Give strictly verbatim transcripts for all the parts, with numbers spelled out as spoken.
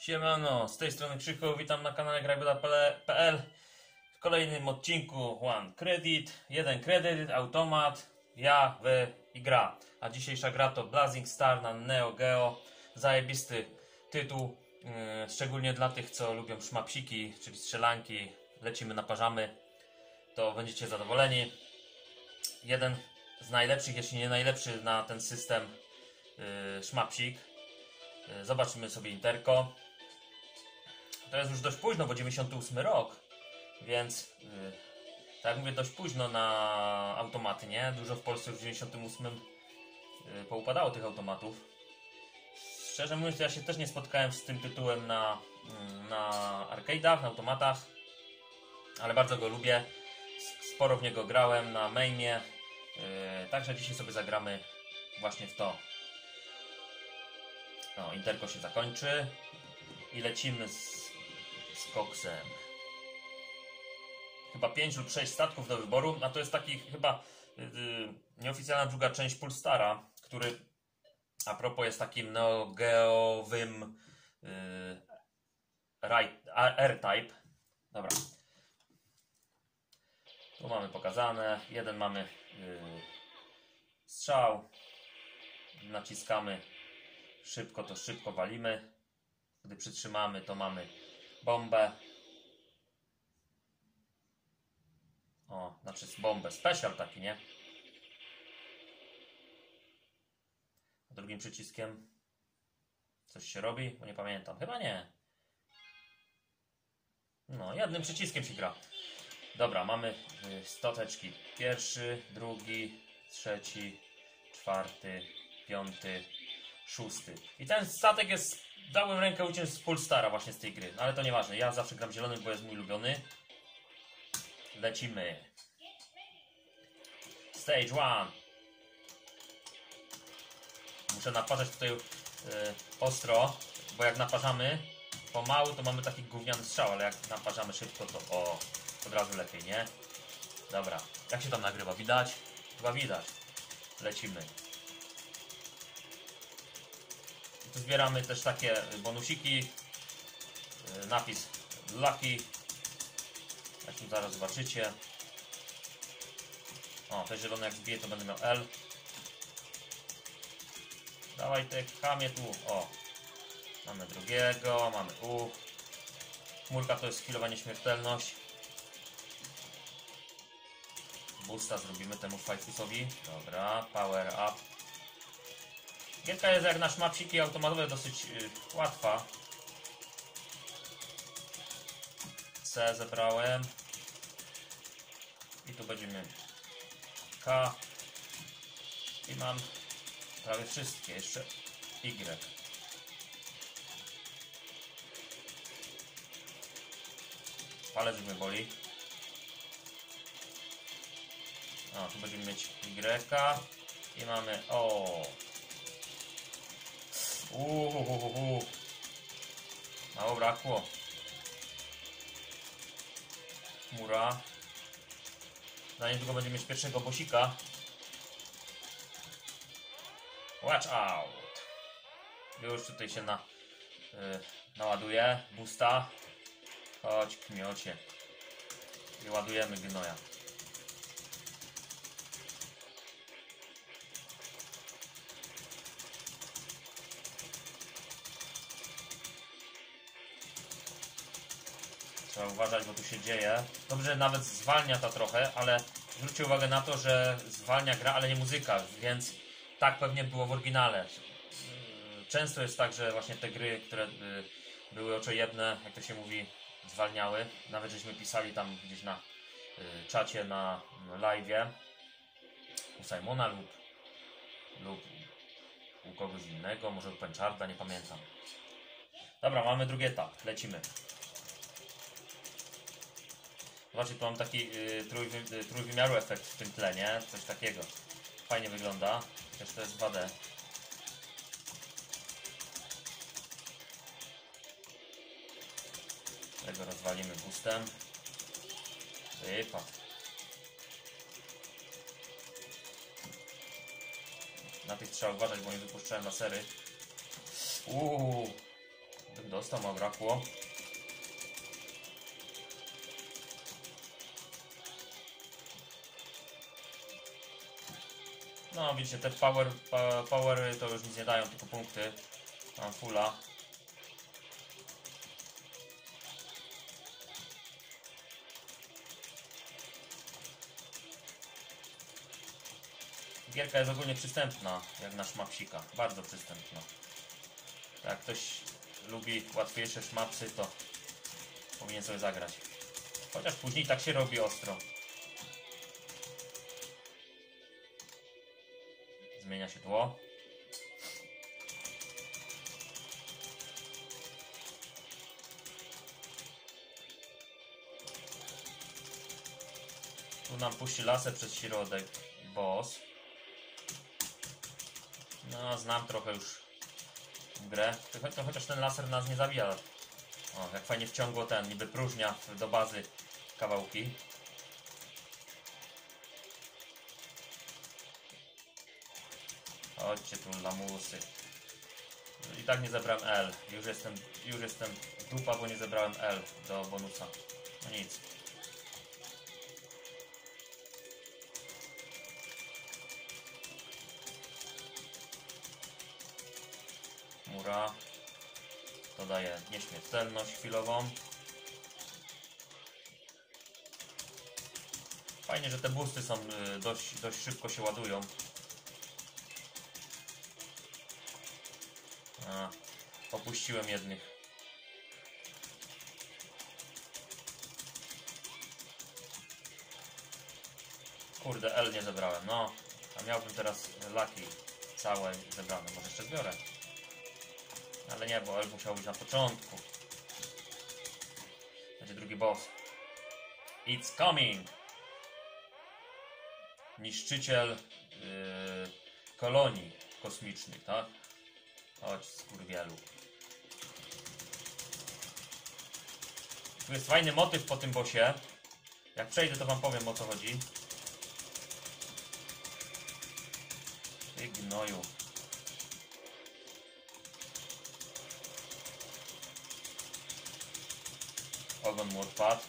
Siemano, z tej strony Krzychu, witam na kanale grajbuda kropka pe el. W kolejnym odcinku One Credit, jeden kredyt, automat, ja, wy i gra. A dzisiejsza gra to Blazing Star na Neo Geo. Zajebisty tytuł, yy, szczególnie dla tych, co lubią szmapsiki, czyli strzelanki. Lecimy, naparzamy, to będziecie zadowoleni. Jeden z najlepszych, jeśli nie najlepszy na ten system yy, szmapsik. Yy, zobaczymy sobie interko. To jest już dość późno, bo dziewięćdziesiąty ósmy rok, więc yy, tak jak mówię, dość późno na automaty, nie? Dużo w Polsce już w dziewięćdziesiątym ósmym yy, poupadało tych automatów. Szczerze mówiąc, ja się też nie spotkałem z tym tytułem na, yy, na arcade'ach, na automatach, ale bardzo go lubię. Sporo w niego grałem na mainie, yy, także dzisiaj sobie zagramy właśnie w to. No, interko się zakończy i lecimy z z koksem. Chyba pięć lub sześć statków do wyboru, a to jest taki chyba yy, nieoficjalna druga część Pulstara, który a propos jest takim neogeowym yy, R-Type. Dobra. Tu mamy pokazane. Jeden mamy yy, strzał. Naciskamy szybko, to szybko walimy. Gdy przytrzymamy, to mamy bombę. O, znaczy bombę. Special taki, nie? A drugim przyciskiem coś się robi? Bo nie pamiętam. Chyba nie. No, jednym przyciskiem się gra. Dobra, mamy stoteczki. Pierwszy, drugi, trzeci, czwarty, piąty, szósty. I ten statek jest... Dałem rękę uciąć z Pulstara właśnie z tej gry, ale to nieważne. Ja zawsze gram zielonym, bo jest mój ulubiony. Lecimy. Stage one. Muszę naparzać tutaj yy, ostro, bo jak naparzamy pomału, to mamy taki gówniany strzał, ale jak naparzamy szybko, to o, od razu lepiej, nie? Dobra. Jak się tam nagrywa? Widać? Chyba widać. Lecimy. Tu zbieramy też takie bonusiki. Napis Lucky. Jak tu zaraz zobaczycie. O, te zielone jak zbiję, to będę miał L. Dawaj te chamie tu. O. Mamy drugiego, mamy U. Chmurka to jest chwilowa nieśmiertelność. Boosta zrobimy temu fajfusowi. Dobra, power up. Gierka jest jak na szmapsiki automatowe dosyć yy, łatwa. C zebrałem. I tu będziemy K. I mam prawie wszystkie. Jeszcze Y. Palec mnie boli. O, tu będziemy mieć Y. I mamy O. Uhuhuhu. Mało brakło. Chmura. Za niedługo będziemy mieć pierwszego bosika. Watch out. Już tutaj się na, yy, naładuje. Boosta. Chodź, kmiocie. I ładujemy gnoja. Trzeba uważać, bo tu się dzieje. Dobrze, nawet zwalnia to trochę, ale zwróćcie uwagę na to, że zwalnia gra, ale nie muzyka, więc tak pewnie było w oryginale. Często jest tak, że właśnie te gry, które były oczojebne, jak to się mówi, zwalniały. Nawet żeśmy pisali tam gdzieś na czacie, na live'ie u Simona lub, lub u kogoś innego, może u Pencharda, nie pamiętam. Dobra, mamy drugi etap, lecimy. Zobaczcie, tu mam taki y, trójwy, y, trójwymiaru efekt w tym tle, nie? Coś takiego. Fajnie wygląda. Chociaż to jest dwa D. Tego rozwalimy boostem. Wypad. Na tych trzeba uważać, bo nie wypuszczałem lasery. Uuu. dostał, ma brakło. No widzicie, te power, powery to już nic nie dają, tylko punkty. Mam fulla. Gierka jest ogólnie przystępna, jak na szmapsika. Bardzo przystępna. Jak ktoś lubi łatwiejsze szmapsy, to powinien sobie zagrać. Chociaż później tak się robi ostro. Zmienia się tło. Tu nam puści laser przez środek boss. No, znam trochę już grę. To chociaż ten laser nas nie zabija. O, jak fajnie wciągło ten, niby próżnia do bazy kawałki. Chodźcie tu, lamusy. I tak nie zebrałem L. Już jestem, już jestem dupa, bo nie zebrałem L do bonusa. No nic. Mura. To daje nieśmiertelność chwilową. Fajnie, że te boosty są dość, dość szybko się ładują. A, opuściłem jednych. Kurde, L nie zebrałem. No, a miałbym teraz laki całe zebrane. Może jeszcze zbiorę. Ale nie, bo L musiał być na początku. Będzie drugi boss. It's coming! Niszczyciel yy, kolonii kosmicznych, tak? Chodź, skurwielu. Tu jest fajny motyw po tym bossie. Jak przejdę, to wam powiem, o co chodzi. Ty gnoju. Ogon mu odpadł.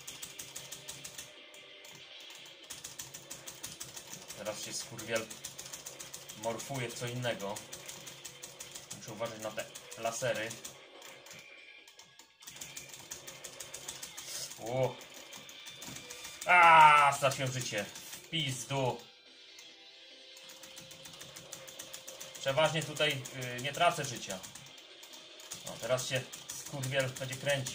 Teraz się skurwiel morfuje w co innego. Muszę uważać na te lasery. O! A, straciłem życie. Pizdu. Przeważnie tutaj yy, nie tracę życia. No, teraz się skurwiel będzie kręcił.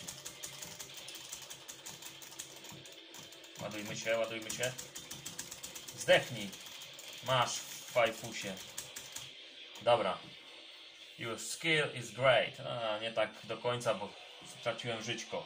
Ładujmy się, ładujmy się. Zdechnij. Masz, fajfusie. Dobra. Your skill is great. A, nie tak do końca, bo straciłem żyćko.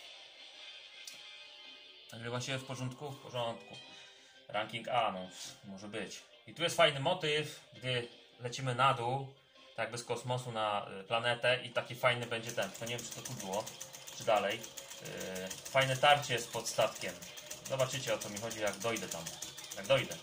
Nagrywa się w porządku? W porządku. Ranking A, no może być. I tu jest fajny motyw, gdy lecimy na dół, tak jakby z kosmosu na planetę i taki fajny będzie ten. To nie wiem, czy to tu było, czy dalej. Yy, fajne tarcie jest pod statkiem. Zobaczycie, o co mi chodzi, jak dojdę tam. Jak dojdę.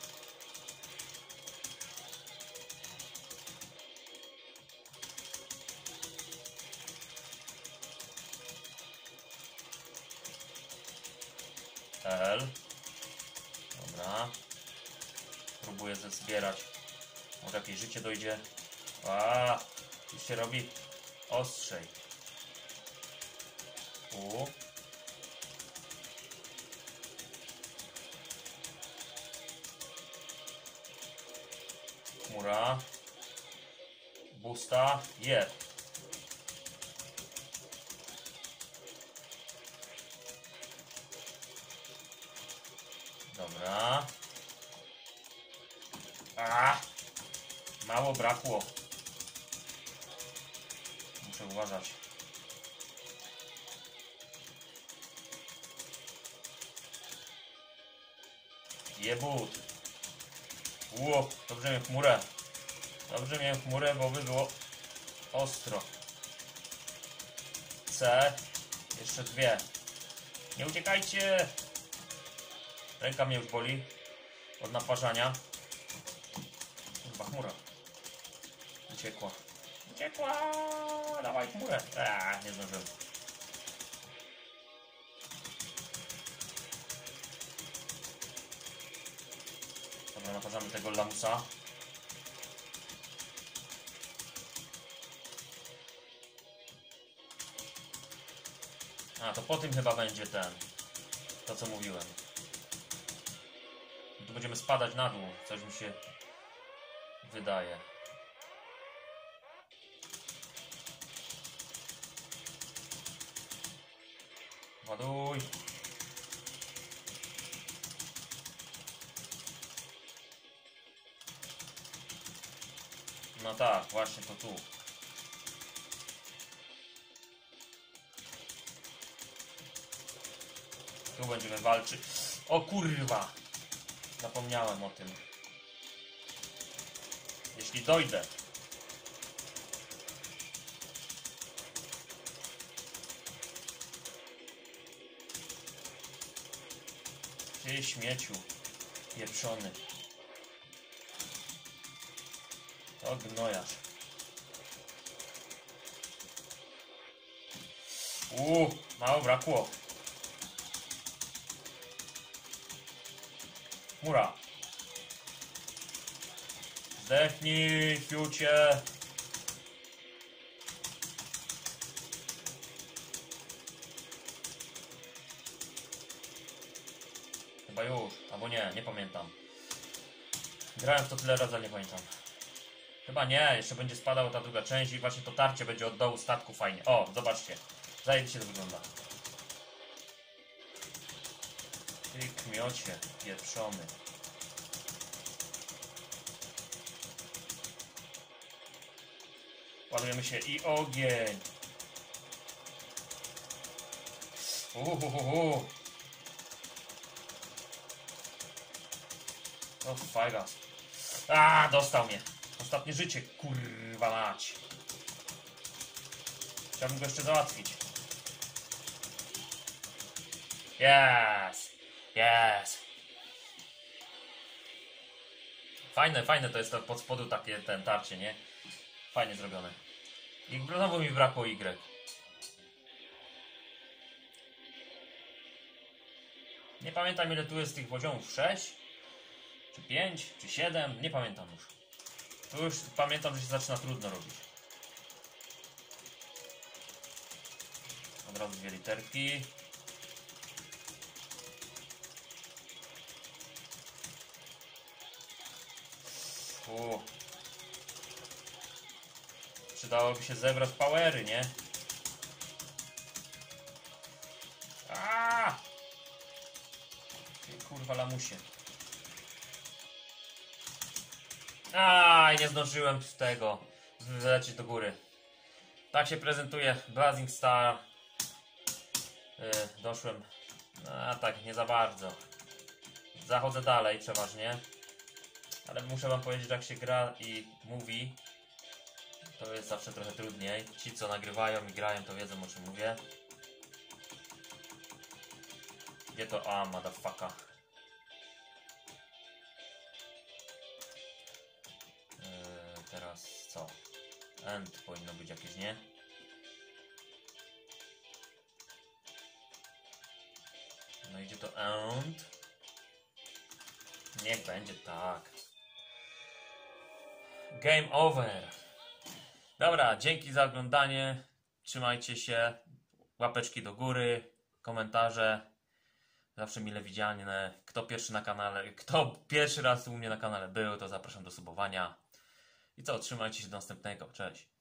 L. Dobra. Próbuję zbierać. Może jakieś życie dojdzie. A, już się robi ostrzej. U. Chmura. Busta. Je. Dobra. A, mało brakło. Muszę uważać. Jebut. Ło, dobrze miałem chmurę. Dobrze miałem chmurę, bo by było ostro. C. Jeszcze dwie. Nie uciekajcie. Ręka mnie już boli od naparzania. Chyba chmura. Uciekła. uciekła! Dawaj chmurę! Eee, nie zdążyłem. Dobra, naparzamy tego lamusa. A, to po tym chyba będzie ten... To, co mówiłem. Tu będziemy spadać na dół. Coś mi się wydaje. Ładuj. No tak, właśnie to tu. Tu będziemy walczyć. O kurwa! Zapomniałem o tym. Jeśli dojdę. Ty śmieciu. Pieprzony. To gnojarz. Uuu, mało brakło. Mura. Zdechnij, fiucie. Chyba już, albo nie, nie pamiętam. Grałem w to tyle razy, ale nie pamiętam. Chyba nie, jeszcze będzie spadała ta druga część i właśnie to tarcie będzie od dołu statku fajnie. O, zobaczcie. Zajebiście to wygląda. Ty kmiocie, pieprzony. Ładujemy się i ogień. Uhuhuhu. O, fajga. A, dostał mnie. Ostatnie życie, kurwa mać. Chciałbym go jeszcze załatwić. Yes! Yes! Fajne, fajne to jest to pod spodu takie ten tarcie, nie? Fajnie zrobione. I znowu mi brakło Y. Nie pamiętam ile tu jest tych poziomów. sześć? Czy pięć? Czy siedem? Nie pamiętam już. Tu już pamiętam, że się zaczyna trudno robić. Od razu dwie literki. U. Przydałoby się zebrać powery, nie? Aaaa! Ty kurwa lamusie. Aaa, nie zdążyłem z tego zlecieć do góry. Tak się prezentuje Blazing Star. Yy, doszłem. A tak, nie za bardzo. Zachodzę dalej przeważnie. Ale muszę wam powiedzieć, że jak się gra i mówi, to jest zawsze trochę trudniej. Ci co nagrywają i grają to wiedzą o czym mówię. Gdzie to? A, motherfucker. Yy, teraz co? End powinno być jakieś, nie? No idzie to end. Niech będzie tak. Game over. Dobra, dzięki za oglądanie. Trzymajcie się. Łapeczki do góry. Komentarze. Zawsze mile widziane. Kto pierwszy na kanale, kto pierwszy raz u mnie na kanale był, to zapraszam do subowania. I co, trzymajcie się do następnego. Cześć.